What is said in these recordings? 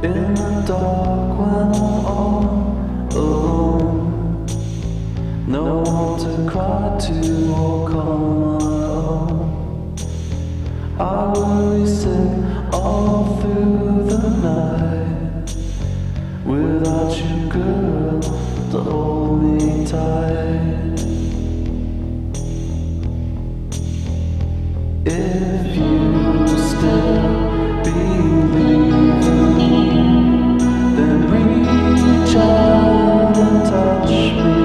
In the dark when I'm all alone, no one to cry to or call my own. I worry sick all through the night, without you, girl, to hold me tight. If you still believe in me, then reach out and touch me.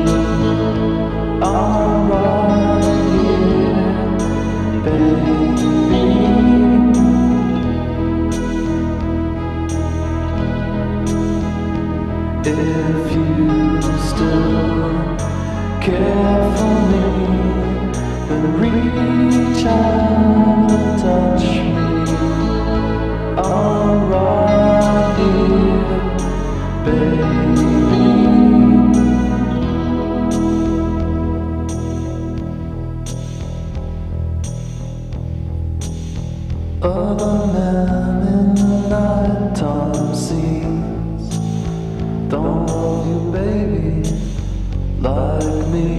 I'm right here, baby. If you still care for me, then reach out and touch me. I'm right here, baby. Other men in the nighttime scenes don't love you, baby, like me.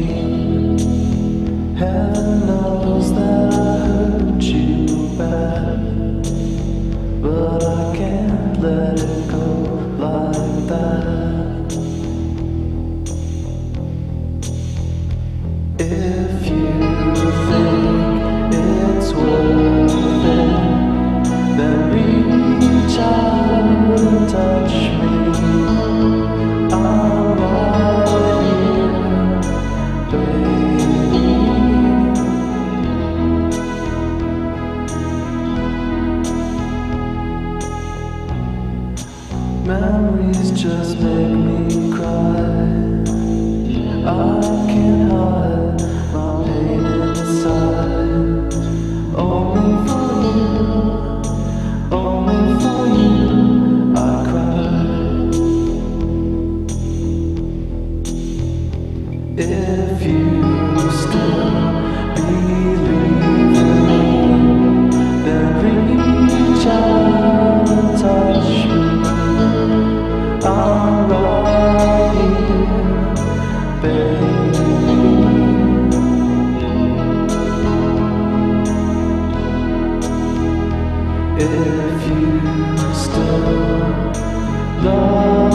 Heaven knows that I hurt you bad, but I can't let it go like that. If you think it's worth it, then reach out and touch me. I'm right here, baby. Memories just make me cry. I can't hide my pain inside. Only for you, only for you, I cry. If you still believe in me, then reach out and touch me. I'm right here, baby. If you still love